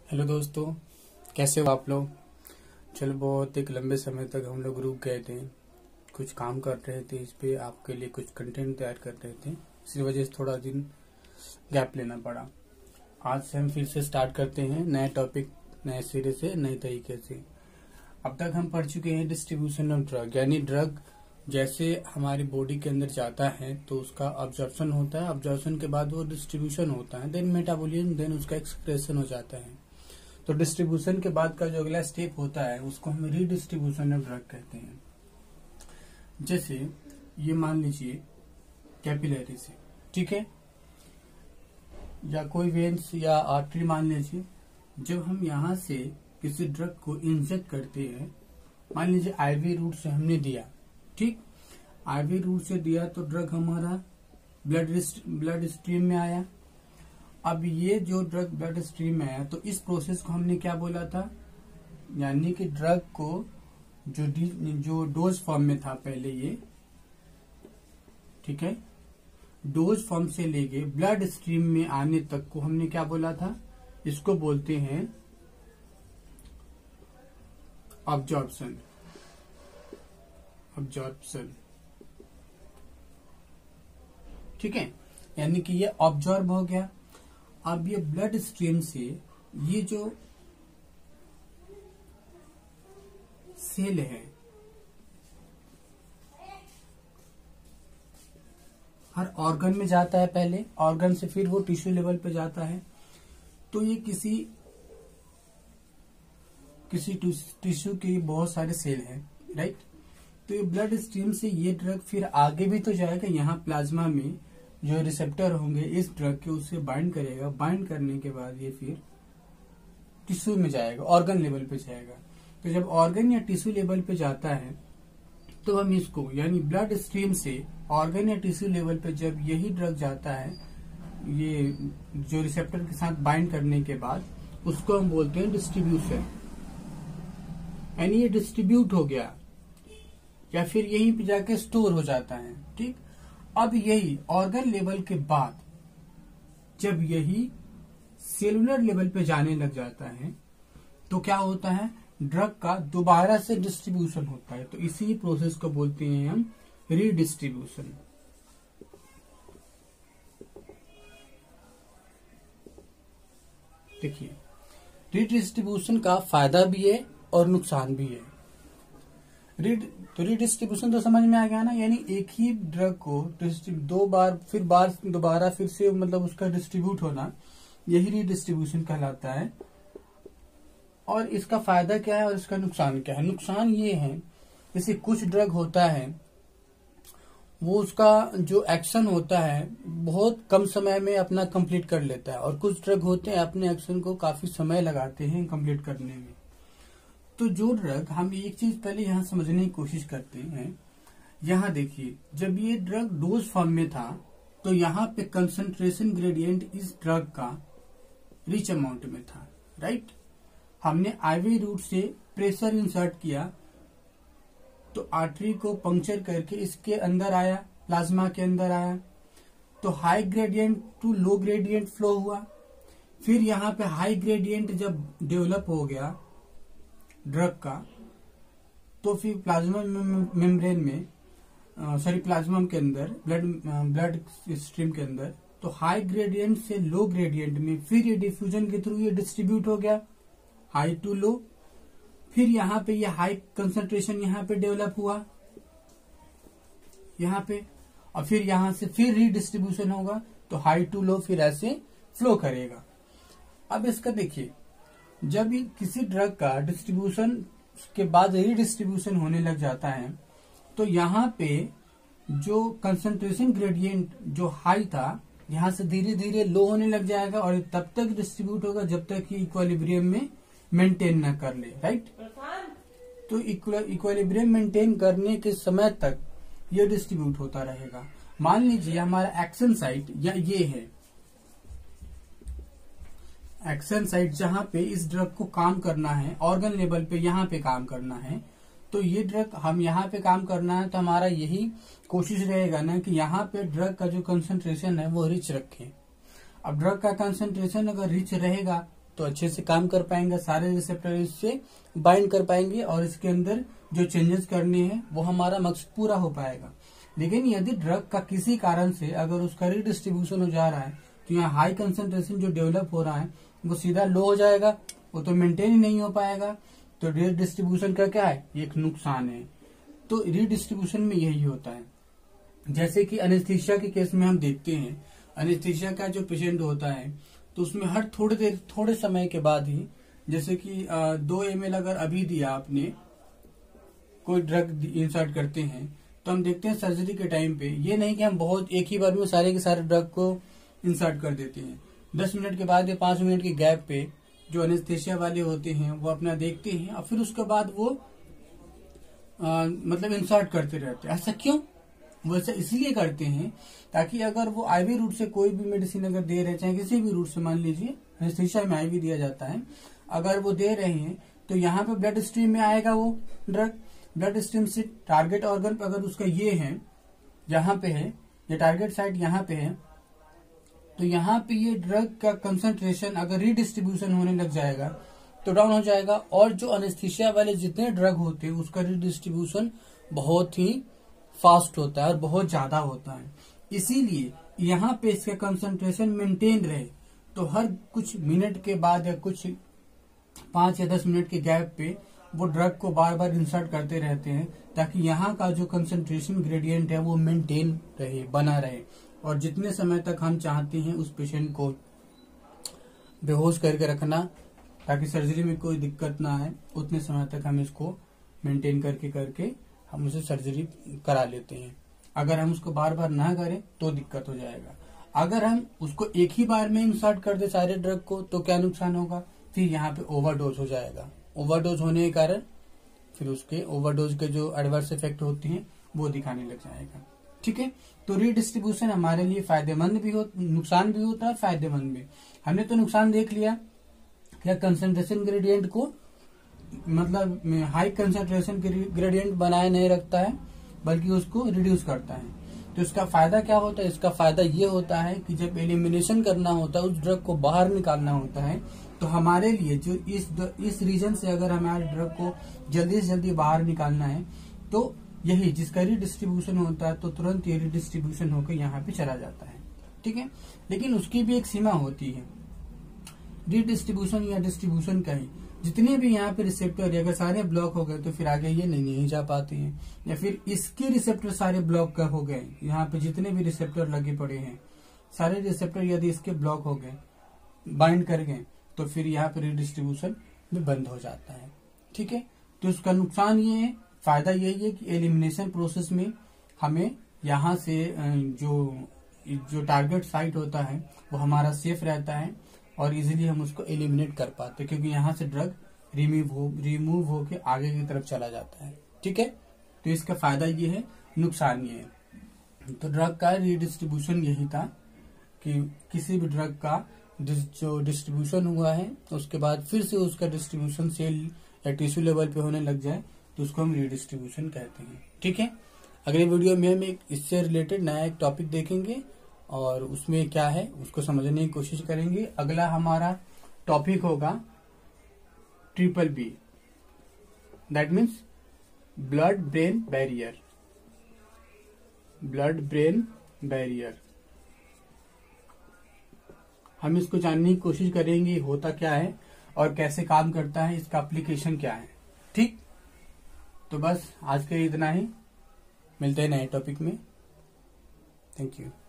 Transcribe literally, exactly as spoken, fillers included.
Hello दोस्तों, कैसे हो आप लोग। चलो, बहुत एक लंबे समय तक हम लोग रुक गए थे, कुछ काम कर रहे थे, इस पे आपके लिए कुछ कंटेंट तैयार कर रहे थे। इसी वजह से थोड़ा दिन गैप लेना पड़ा। आज से हम फिर से स्टार्ट करते हैं नए टॉपिक, नए सिरे से, नए तरीके से। अब तक हम पढ़ चुके हैं डिस्ट्रीब्यूशन ऑफ ड्रग, यानी ड्रग जैसे हमारी बॉडी के अंदर जाता है तो उसका ऑब्जर्प्शन होता है, ऑब्जर्प्शन के बाद वो डिस्ट्रीब्यूशन होता है, देन मेटाबॉलिज्म, देन उसका एक्सक्रेशन हो जाता है। तो डिस्ट्रीब्यूशन के बाद का जो अगला स्टेप होता है उसको हम रीडिस्ट्रीब्यूशन ऑफ ड्रग कहते हैं। जैसे ये मान लीजिए कैपिलरी से, ठीक है, या कोई वेन्स या आर्टरी मान लीजिए। जब हम यहाँ से किसी ड्रग को इंजेक्ट करते हैं, मान लीजिए आईवी रूट से हमने दिया, ठीक, आईवी रूट से दिया तो ड्रग हमारा ब्लड ब्लड स्ट्रीम में आया। अब ये जो ड्रग ब्लड स्ट्रीम में आया तो इस प्रोसेस को हमने क्या बोला था, यानी कि ड्रग को जो जो डोज फॉर्म में था पहले ये, ठीक है, डोज फॉर्म से लेके ब्लड स्ट्रीम में आने तक को हमने क्या बोला था, इसको बोलते हैं अब्जॉर्प्शन। अब्जॉर्प्शन, ठीक है, यानी कि ये ऑब्जॉर्ब हो गया। अब ये ब्लड स्ट्रीम से ये जो सेल है हर ऑर्गन में जाता है, पहले ऑर्गन से फिर वो टिश्यू लेवल पे जाता है। तो ये किसी किसी टिश्यू के बहुत सारे सेल हैं, राइट। तो ये ब्लड स्ट्रीम से ये ड्रग फिर आगे भी तो जाएगा, यहाँ प्लाज्मा में जो रिसेप्टर होंगे इस ड्रग के उससे बाइंड करेगा, बाइंड करने के बाद ये फिर टिश्यू में जाएगा, ऑर्गन लेवल पे जाएगा। तो जब ऑर्गन या टिश्यू लेवल पे जाता है तो हम इसको, यानी ब्लड स्ट्रीम से ऑर्गन या टिश्यू लेवल पे जब यही ड्रग जाता है, ये जो रिसेप्टर के साथ बाइंड करने के बाद, उसको हम बोलते हैं डिस्ट्रीब्यूशन। यानी ये डिस्ट्रीब्यूट हो गया या फिर यहीं पे जाके स्टोर हो जाता है, ठीक। अब यही ऑर्गन लेवल के बाद जब यही सेलुलर लेवल पे जाने लग जाता है तो क्या होता है, ड्रग का दोबारा से डिस्ट्रीब्यूशन होता है। तो इसी प्रोसेस को बोलते हैं हम रीडिस्ट्रीब्यूशन। देखिए, रीडिस्ट्रीब्यूशन का फायदा भी है और नुकसान भी है। रीड तो रीडिस्ट्रीब्यूशन तो समझ में आ गया ना, यानी एक ही ड्रग को दो बार फिर बार दोबारा फिर से मतलब उसका डिस्ट्रीब्यूट होना, यही रीडिस्ट्रीब्यूशन कहलाता है। और इसका फायदा क्या है और इसका नुकसान क्या है। नुकसान ये है, जैसे कुछ ड्रग होता है वो उसका जो एक्शन होता है बहुत कम समय में अपना कंप्लीट कर लेता है, और कुछ ड्रग होते हैं अपने एक्शन को काफी समय लगाते हैं कंप्लीट करने में। तो जो ड्रग, हम एक चीज पहले यहाँ समझने की कोशिश करते हैं। यहाँ देखिए, जब ये ड्रग डोज फॉर्म में था तो यहाँ पे कंसंट्रेशन ग्रेडियंट इस ड्रग का रिच अमाउंट में था, राइट। हमने आईवी रूट से प्रेशर इंसर्ट किया तो आर्टरी को पंक्चर करके इसके अंदर आया, प्लाज्मा के अंदर आया, तो high gradient to low gradient flow हुआ। फिर यहाँ पे हाई ग्रेडियंट जब डेवलप हो गया ड्रग का, तो फिर प्लाज्मा मेम्ब्रेन में, सॉरी प्लाज्मा के अंदर, ब्लड ब्लड स्ट्रीम के अंदर, तो हाई ग्रेडियंट से लो ग्रेडियंट में फिर ये डिफ्यूजन के थ्रू ये डिस्ट्रीब्यूट हो गया, हाई टू लो। फिर यहाँ पे ये हाई कंसंट्रेशन यहाँ पे डेवलप हुआ यहाँ पे, और फिर यहाँ से फिर रीडिस्ट्रीब्यूशन होगा, तो हाई टू लो फिर ऐसे फ्लो करेगा। अब इसका देखिए, जब भी किसी ड्रग का डिस्ट्रीब्यूशन के बाद रीडिस्ट्रीब्यूशन होने लग जाता है तो यहाँ पे जो कंसंट्रेशन ग्रेडियंट जो हाई था यहाँ से धीरे धीरे लो होने लग जाएगा, और तब तक डिस्ट्रीब्यूट होगा जब तक कि इक्विलिब्रियम में मेंटेन ना कर ले, राइट। तो इक्विलिब्रियम मेंटेन करने के समय तक ये डिस्ट्रीब्यूट होता रहेगा। मान लीजिए हमारा एक्शन साइट या ये है एक्शन साइट, जहां पे इस ड्रग को काम करना है, ऑर्गन लेवल पे यहाँ पे काम करना है, तो ये ड्रग हम यहाँ पे काम करना है, तो हमारा यही कोशिश रहेगा ना कि यहाँ पे ड्रग का जो कंसंट्रेशन है वो रिच रखे। अब ड्रग का कंसंट्रेशन अगर रिच रहेगा तो अच्छे से काम कर पाएंगे, सारे रिसेप्टर इससे बाइंड कर पाएंगे और इसके अंदर जो चेंजेस करने हैं वो हमारा मकसद पूरा हो पाएगा। लेकिन यदि ड्रग का किसी कारण से अगर उसका रीडिस्ट्रीब्यूशन हो जा रहा है तो यहाँ हाई कंसंट्रेशन जो डेवलप हो रहा है वो सीधा लो हो जाएगा, वो तो मेंटेन ही नहीं हो पाएगा। तो रीडिस्ट्रीब्यूशन का क्या है, एक नुकसान है। तो रीडिस्ट्रीब्यूशन में यही होता है। जैसे कि एनेस्थीसिया के केस में हम देखते हैं, एनेस्थीसिया का जो पेशेंट होता है तो उसमें हर थोड़ी देर थोड़े समय के बाद ही, जैसे कि दो एम एल अगर अभी दिया आपने, कोई ड्रग इंसर्ट करते हैं तो हम देखते हैं सर्जरी के टाइम पे ये नहीं कि हम बहुत एक ही बार में सारे के सारे ड्रग को इंसर्ट कर देते हैं। दस मिनट के बाद या पांच मिनट के गैप पे जो एनेस्थीसिया वाले होते हैं वो अपना देखते हैं और फिर उसके बाद वो आ, मतलब इंसर्ट करते रहते हैं। ऐसा क्यों? वो ऐसा इसलिए करते हैं ताकि अगर वो आईवी रूट से कोई भी मेडिसिन अगर दे रहे हैं, चाहे किसी भी रूट से, मान लीजिए एनेस्थीसिया में आईवी दिया जाता है, अगर वो दे रहे हैं तो यहाँ पे ब्लड स्ट्रीम में आएगा वो ड्रग। ब्लड स्ट्रीम से टारगेट ऑर्गन पे अगर उसका ये है, यहाँ पे है, ये टारगेट साइट यहाँ पे है, तो यहाँ पे ये ड्रग का कंसंट्रेशन अगर रीडिस्ट्रीब्यूशन होने लग जाएगा तो डाउन हो जाएगा। और जो एनेस्थीसिया वाले जितने ड्रग होते हैं उसका रीडिस्ट्रीब्यूशन बहुत ही फास्ट होता है और बहुत ज्यादा होता है। इसीलिए यहाँ पे इसका कंसंट्रेशन मेंटेन रहे तो हर कुछ मिनट के बाद या कुछ पांच या दस मिनट के गैप पे वो ड्रग को बार बार इंसर्ट करते रहते हैं ताकि यहाँ का जो कंसंट्रेशन ग्रेडियंट है वो मेंटेन रहे, बना रहे। और जितने समय तक हम चाहते हैं उस पेशेंट को बेहोश करके रखना ताकि सर्जरी में कोई दिक्कत ना आए, उतने समय तक हम इसको मेंटेन करके करके हम उसे सर्जरी करा लेते हैं। अगर हम उसको बार बार ना करें तो दिक्कत हो जाएगा। अगर हम उसको एक ही बार में इंसर्ट कर दे सारे ड्रग को तो क्या नुकसान होगा, फिर यहाँ पे ओवरडोज हो जाएगा। ओवरडोज होने के कारण फिर उसके ओवरडोज के जो एडवर्स इफेक्ट होते हैं वो दिखाने लग जाएगा। ठीक है, तो रीडिस्ट्रीब्यूशन हमारे लिए फायदेमंद भी हो, नुकसान भी होता है, फायदेमंद भी। हमने तो नुकसान देख लिया, क्या कंसंट्रेशन ग्रेडियंट को मतलब हाई कंसंट्रेशन ग्रेडियंट बनाए नहीं रखता है बल्कि उसको रिड्यूस करता है। तो इसका फायदा क्या होता है? इसका फायदा ये होता है कि जब एलिमिनेशन करना होता है, उस ड्रग को बाहर निकालना होता है, तो हमारे लिए जो इस इस रीजन से अगर हमारे ड्रग को जल्दी से जल्दी बाहर निकालना है तो यही जिसका रीडिस्ट्रीब्यूशन होता है तो तुरंत ये रीडिस्ट्रीब्यूशन होकर यहाँ पे चला जाता है। ठीक है, लेकिन उसकी भी एक सीमा होती है रीडिस्ट्रीब्यूशन या डिस्ट्रीब्यूशन का ही। जितने भी यहाँ पे रिसेप्टर अगर सारे ब्लॉक हो गए तो फिर आगे ये नहीं, नहीं जा पाते हैं, या फिर इसके रिसेप्टर सारे ब्लॉक का हो गए, यहाँ पे जितने भी रिसेप्टर लगे पड़े हैं सारे रिसेप्टर यदि इसके ब्लॉक हो गए, बाइंड कर गए, तो फिर यहाँ पे रीडिस्ट्रीब्यूशन भी बंद हो जाता है। ठीक है, तो उसका नुकसान ये है, फायदा यही है कि एलिमिनेशन प्रोसेस में हमें यहाँ से जो जो टारगेट साइट होता है वो हमारा सेफ रहता है और इजीली हम उसको एलिमिनेट कर पाते हैं क्योंकि यहाँ से ड्रग रिमूव हो रिमूव होके आगे की तरफ चला जाता है। ठीक है, तो इसका फायदा ये है, नुकसान ये है। तो ड्रग का रीडिस्ट्रीब्यूशन यही था कि किसी भी ड्रग का जो डिस्ट्रीब्यूशन हुआ है उसके बाद फिर से उसका डिस्ट्रीब्यूशन सेल या टिश्यू लेवल पे होने लग जाए तो उसको हम रीडिस्ट्रीब्यूशन कहते हैं। ठीक है, अगले वीडियो में हम एक इससे रिलेटेड नया एक टॉपिक देखेंगे और उसमें क्या है उसको समझने की कोशिश करेंगे। अगला हमारा टॉपिक होगा triple B, that means blood brain barrier. Blood brain barrier हम इसको जानने की कोशिश करेंगे होता क्या है और कैसे काम करता है, इसका एप्लीकेशन क्या है। ठीक, तो बस आज के लिए इतना ही, मिलते हैं नए टॉपिक में। Thank you.